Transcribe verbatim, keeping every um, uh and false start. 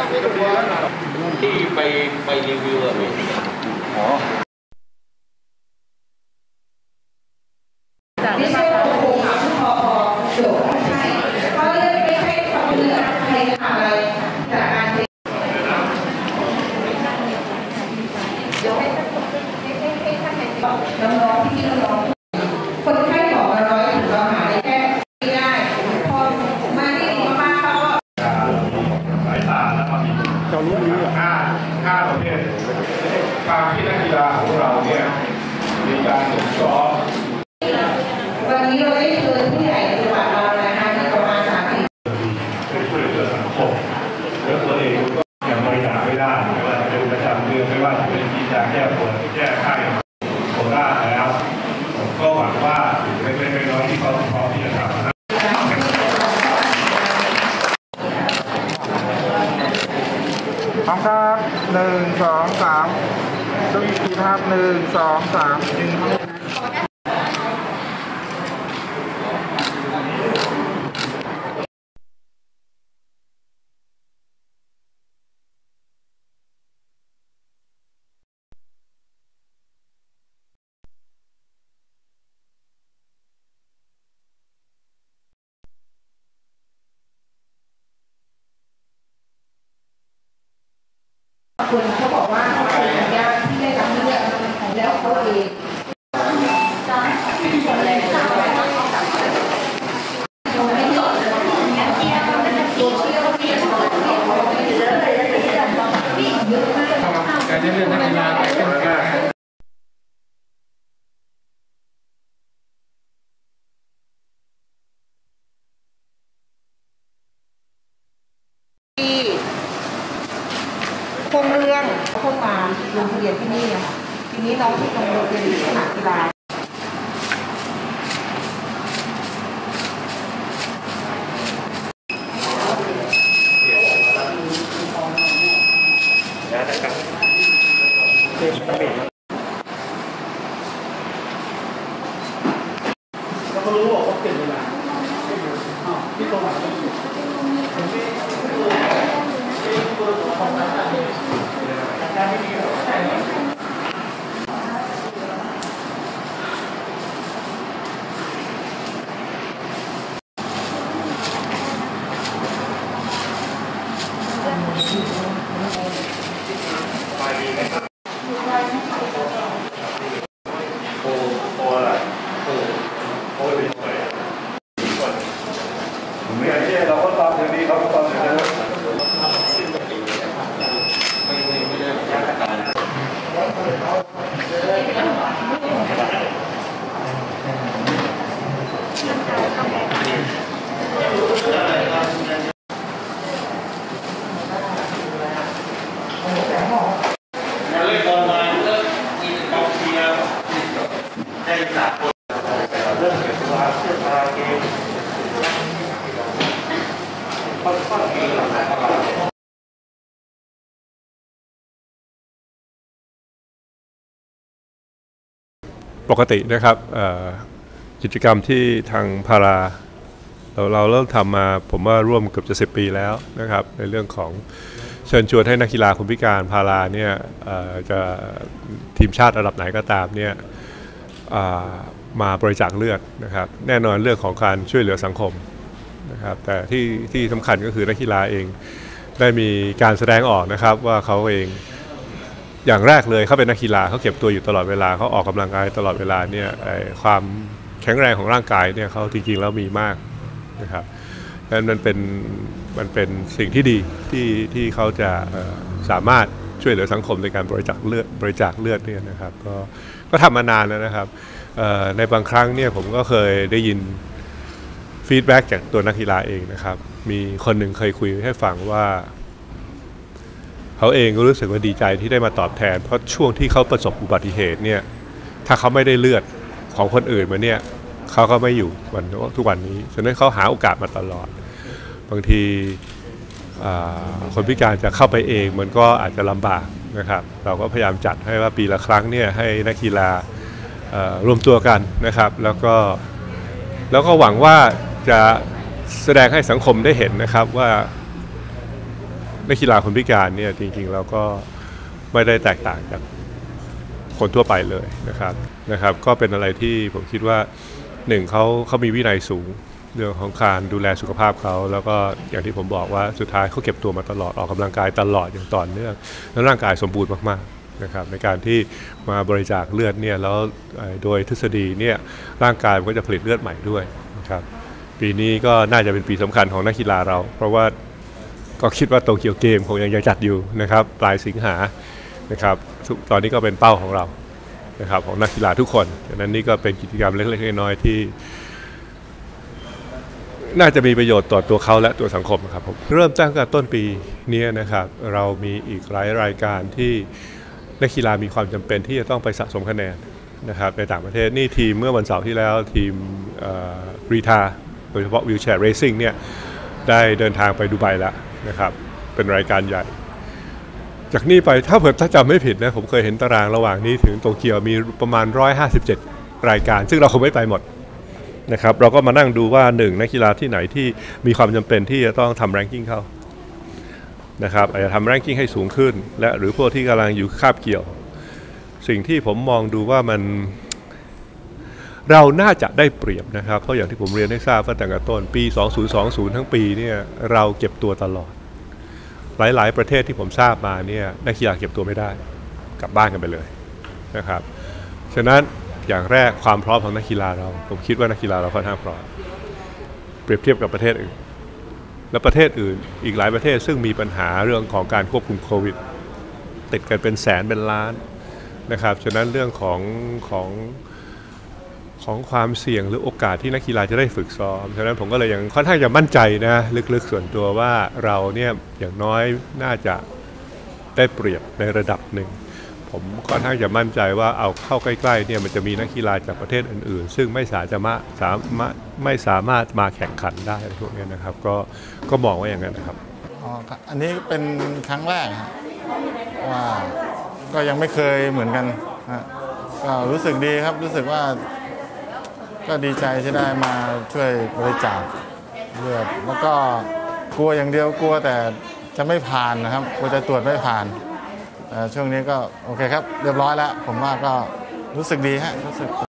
ที่ไปไปรีวิวอะพี่อ๋อจากที่เราโอ้โหพอจบใช่เพราะเลยไม่ใช่ความเลือกใครอะไรจากการเดี๋ยวให้ให้ให้ให้ให้น้องๆที่น้องๆคนไข้บอกมาร้อยถึงเราหาได้แค่ไม่ได้พอมาที่นี่มากๆเขาสายตาแล้วก็มีเรารู้ดีห้าห้าประเภทการที่นักกีฬาของเราเนี่ยมีการฝึกซ้อมวันนี้เราได้เชิญผู้ใหญ่จังหวัดเรานะคะที่ประมาณสามสิบช่วยเหลือสังคมแล้วตัวเองก็ยังบริจาคไม่ได้ไม่ว่าจะเป็นประจำเดือนไม่ว่าจะเป็นที่จะแก้ปวดแก้ไข้โคราชแล้วผมก็หวังว่าเล็กๆน้อยๆที่เขาพร้อมที่จะทำพร้อมครับหนึ่งสองสามต้องอีกทีครับหนึ่งสองสามดึงคนเขาบอกว่าเขาเป็นสัญญาที่ได้รับเลือกแล้วเขาเองการเล่นนักกีฬาเป็นการคงเรื่องเข้ามาลงทะเบียนที่นี่ค่ะทีนี้น้องที่ลงทะเบียนที่สนามกีฬาเราก็รู้ว่าเขาเปลี่ยนเวลาที่ตรงไหนไม่ใช่เราก็ตามอย่างนี้เขาก็ตามอย่างนี้ไม่ไม่ไม่ได้ยากการเล่นบอลมาเลิกมีกองเชียร์ได้สามคนเริ่มเก็บตัวเสื้อผ้าเกมปกตินะครับกิจกรรมที่ทางพาราเราเราเริ่มทำมาผมว่าร่วมเกือบจะสิบปีแล้วนะครับในเรื่องของเชิญชวนให้นักกีฬาคนพิการพาราเนี่ยจะทีมชาติระดับไหนก็ตามเนี่ยมาบริจาคเลือดนะครับแน่นอนเรื่องของการช่วยเหลือสังคมนะครับแต่ที่ที่สำคัญก็คือนักกีฬาเองได้มีการแสดงออกนะครับว่าเขาเองอย่างแรกเลยเขาเป็นนักกีฬาเขาเก็บตัวอยู่ตลอดเวลาเขาออกกำลังกายตลอดเวลาเนี่ยความแข็งแรงของร่างกายเนี่ยเขาจริงๆแล้วมีมากนะครับดังนั้นมันเป็นมันเป็นสิ่งที่ดีที่ที่เขาจะสามารถช่วยเหลือสังคมในการบริจาคเลือดบริจาคเลือดเนี่ยนะครับก็ก็ทำมานานแล้วนะครับในบางครั้งเนี่ยผมก็เคยได้ยินฟีดแบ็กจากตัวนักกีฬาเองนะครับมีคนหนึ่งเคยคุยให้ฟังว่าเขาเองก็รู้สึกว่าดีใจที่ได้มาตอบแทนเพราะช่วงที่เขาประสบอุบัติเหตุเนี่ยถ้าเขาไม่ได้เลือดของคนอื่นมาเนี่ยเขาก็ไม่อยู่วันทุกวันนี้ฉะนั้นเขาหาโอกาสมาตลอดบางทีคนพิการจะเข้าไปเองมันก็อาจจะลำบากนะครับเราก็พยายามจัดให้ว่าปีละครั้งเนี่ยให้นักกีฬารวมตัวกันนะครับแล้วก็แล้วก็หวังว่าจะแสดงให้สังคมได้เห็นนะครับว่านักกีฬาคนพิการเนี่ยจริงๆเราก็ไม่ได้แตกต่างจากคนทั่วไปเลยนะครับนะครับก็เป็นอะไรที่ผมคิดว่าหนึ่งเขาเขามีวินัยสูงเรื่องของการดูแลสุขภาพเขาแล้วก็อย่างที่ผมบอกว่าสุดท้ายเขาเก็บตัวมาตลอดออกกำลังกายตลอดอย่างต่อเนื่องแล้วร่างกายสมบูรณ์มากๆนะครับในการที่มาบริจาคเลือดเนี่ยแล้วโดยทฤษฎีเนี่ยร่างกายมันก็จะผลิตเลือดใหม่ด้วยนะครับปีนี้ก็น่าจะเป็นปีสำคัญของนักกีฬาเราเพราะว่าก็คิดว่าโตเกียวเกมคงยังจัดอยู่นะครับปลายสิงหานะครับตอนนี้ก็เป็นเป้าของเรานะครับของนักกีฬาทุกคนดังนั้นนี่ก็เป็นกิจกรรมเล็กๆน้อยๆที่น่าจะมีประโยชน์ต่อตัวเขาและตัวสังคมครับผมเริ่มตั้งแต่ต้นปีนี้นะครับเรามีอีกหลายรายการที่นักกีฬามีความจำเป็นที่จะต้องไปสะสมคะแนนนะครับในต่างประเทศนี่ทีมเมื่อวันเสาร์ที่แล้วทีมกรีฑาโดยเฉพาะวิวแชร์เรซิ่งเนี่ยได้เดินทางไปดูไบแล้วนะครับเป็นรายการใหญ่จากนี้ไปถ้าเผื่อถ้าจำไม่ผิดนะผมเคยเห็นตารางระหว่างนี้ถึงโตเกียวมีประมาณหนึ่งร้อยห้าสิบเจ็ดรายการซึ่งเราคงไม่ไปหมดนะครับเราก็มานั่งดูว่าหนึ่งนักกีฬาที่ไหนที่มีความจำเป็นที่จะต้องทำแรงกิ้งเข้านะครับอาจจะทำแรงกิ้งให้สูงขึ้นและหรือพวกที่กำลังอยู่คาบเกี่ยวสิ่งที่ผมมองดูว่ามันเราน่าจะได้เปรียบนะครับเพราะอย่างที่ผมเรียนให้ทราบว่าตั้งแต่ต้นปีสองพันยี่สิบทั้งปีเนี่ยเราเก็บตัวตลอดหลายๆประเทศที่ผมทราบมาเนี่ยนักกีฬาเก็บตัวไม่ได้กลับบ้านกันไปเลยนะครับฉะนั้นอย่างแรกความพร้อมของนักกีฬาเราผมคิดว่านักกีฬาเราค่อนข้างพร้อมเปรียบเทียบกับประเทศอื่นและประเทศอื่นอีกหลายประเทศซึ่งมีปัญหาเรื่องของการควบคุมโควิดติดกันเป็นแสนเป็นล้านนะครับฉะนั้นเรื่องของของของความเสี่ยงหรือโอกาสที่นักกีฬาจะได้ฝึกซ้อมฉะนั้นผมก็เลยยังค่อนข้างจะมั่นใจนะลึกๆส่วนตัวว่าเราเนี่ยอย่างน้อยน่าจะได้เปรียบในระดับหนึ่งผมค่อนข้างจะมั่นใจว่าเอาเข้าใกล้ๆเนี่ยมันจะมีนักกีฬาจากประเทศอื่นๆซึ่งไม่สามารถสามารถไม่สามารถมาแข่งขันได้พวกนี้นะครับก็ก็มองว่าอย่างนั้นนะครับอ๋ออันนี้เป็นครั้งแรกว่าก็ยังไม่เคยเหมือนกันก็รู้สึกดีครับรู้สึกว่าก็ดีใจที่ได้มาช่วยบริจาคเลือดแล้วก็กลัวอย่างเดียวกลัวแต่จะไม่ผ่านนะครับกลัวจะตรวจไม่ผ่านแต่ช่วงนี้ก็โอเคครับเรียบร้อยแล้วผมว่าก็รู้สึกดีฮะรู้สึก